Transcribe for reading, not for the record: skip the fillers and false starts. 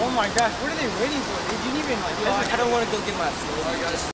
Oh my gosh, what are they waiting for? They didn't even like. I don't want to go get my food.